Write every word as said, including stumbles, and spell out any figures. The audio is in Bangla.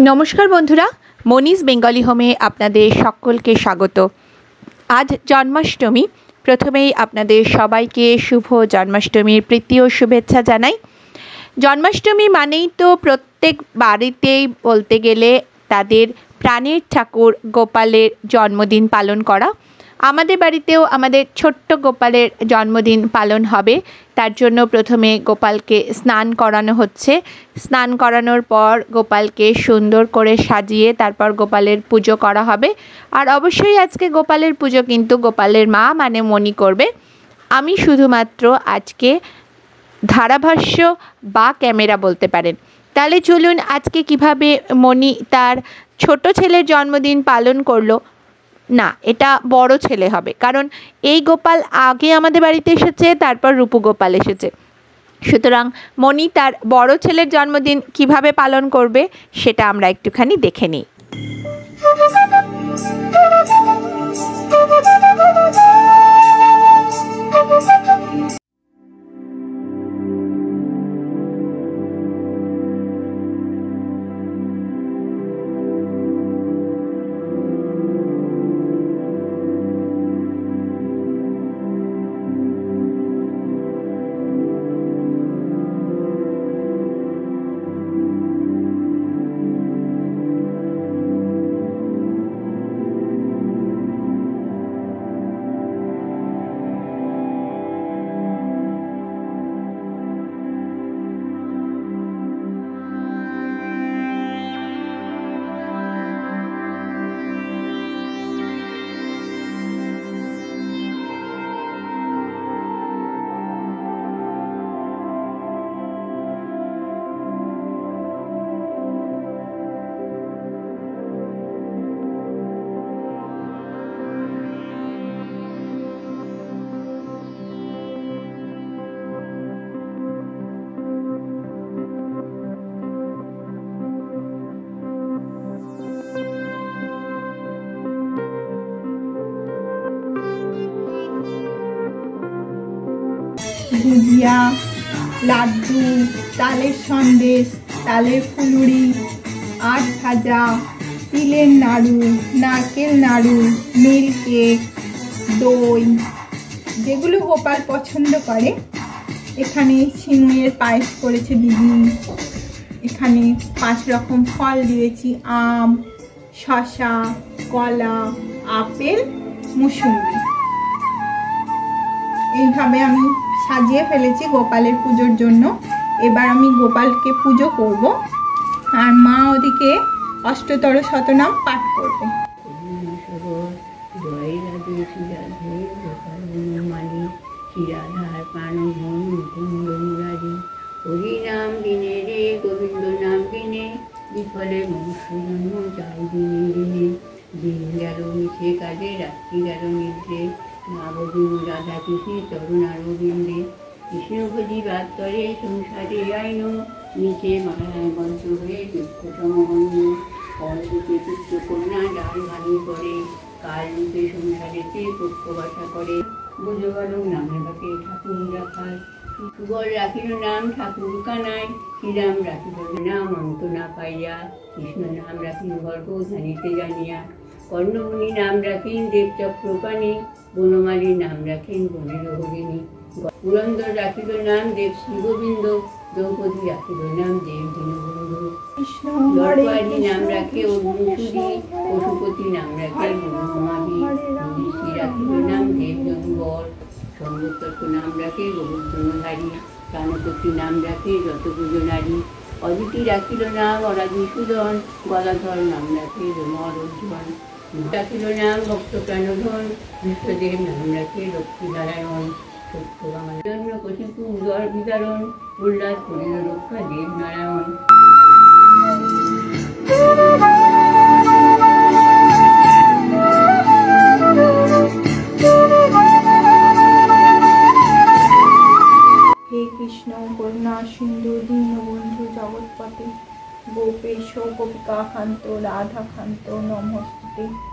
नमस्कार बंधुरा मनीष बेंगाली होमे आपनादेर सकलके स्वागत। आज जन्माष्टमी। प्रथमेई आपनादेर सबाइके शुभ जन्माष्टमीर प्रीति ओ शुभेच्छा जानाई। जन्माष्टमी मानेई तो प्रत्येक बाड़ीतेई बोलते गेले तादेर प्राणेर ठाकुर गोपालेर जन्मदिन पालन करा। आमादेर बाड़ीतेओ आमादेर छोट्ट गोपालेर जन्मदिन पालन होबे। तार जोन्नो प्रथमे गोपालके स्नान करानो होच्छे। स्नान करानोर पर गोपालके सुंदर करे साजिए तारपर गोपालेर पुजो करा होबे। आर अवश्यई आजके गोपालेर पुजो किन्तु गोपालेर मा माने मणि करबे। आमी शुधुमात्र आजके धाराभाष्य बा क्यामेरा बोलते पारेन। ताहले चलुन आजके किभाबे मणि तार छोटो छेलेर जन्मदिन पालन करलो। ना এটা বড় ছেলে হবে, কারণ এই গোপাল আগে আমাদের বাড়িতে এসেছে, তারপর রূপু গোপাল এসেছে। সুতরাং মণি তার বড় ছেলের জন্মদিন কিভাবে পালন করবে সেটা আমরা একটুখানি দেখে নিই। भुजिया, लाड्डू, तालेर सन्देश, तालेर फुलुरी, आट भाजा, तिलेर नाड़ू, नारकेल नाड़ू, मिल केक, दई जेगुलो गोपाल पछंद करे। एखाने सिमुइयेर पायेस करेছে দিদি। এখানে पाँच रकम फल दिएছি, आम, शशा, कला, आपेल, मुसुम्बी। এইভাবে আমি সাজিয়ে ফেলেছি গোপালের পুজোর জন্য। এবার আমি গোপালকে পুজো করব, আর মা ওদিকে অষ্টতর শতনাম পাঠ করবে। জয় রাধে রাধে গোপাল মালি রাধার প্রাণ ধন মুকুন্দ মুরারি হরি নাম দিনে রে গোবিন্দ নাম দিনে বিফলে মনুষ্য জন্ম যায় দিনে দিনে দিন গেল মিশে কাজে রাত্রি গেল নিদ্রে নাবদিন রাধা কৃষ্ণে তরুণ আরবিন্দে কৃষ্ণ ভোজি বাদ করে সংসারে আইন নিচে মায়ায় বন্ধ হয়ে দুঃখ সমহন্য ফল রূপে পুত্র কন্যা ডাল ভাঙি করে কাল রূপে সংসারেতে পক্ষ বাসা করে বুঝো বলো নামে বাকে ঠাকুর রাখাল সুবল রাখিল নাম ঠাকুর কানাই শ্রীরাম রাখিল নাম অন্ত না পাইয়া কৃষ্ণ নাম রাখিল গর্ব জানিতে জানিয়া কর্ণমুনি নাম রাখেন দেবচক্রপাণি বনমালী নাম রাখেন বনের হরিণী পুরন্দর রাখিল নাম দেব শ্রী গোবিন্দ দ্রৌপদী রাখিল নাম দেব দীনবন্ধু লড়ুয়ারি নাম রাখে অগ্নিসুরি পশুপতি নাম রাখে ব্রহ্মাবি ঋষি রাখিল নাম দেব যদুবর সর্বতর্ক নাম রাখে গোবর্ধনধারী প্রাণপতি নাম রাখে যতপুজো নারী অদিতি রাখিল নাম অরাধিসূদন গদাধর নাম রাখে রোমর উজ্জ্বল রাখিল নাম ভক্ত প্রাণধন বিশ্বদেব নাম রাখে লক্ষ্মী নারায়ণ সত্য আমার জন্য কচিকু উদর বিদারণ প্রহ্লাদ করিল রক্ষা দেব নারায়ণ। হে কৃষ্ণ করুণা সিন্ধু দীনবন্ধু জগৎপতে গোপেশ গোপিকা কান্ত রাধা কান্ত নমস্তে।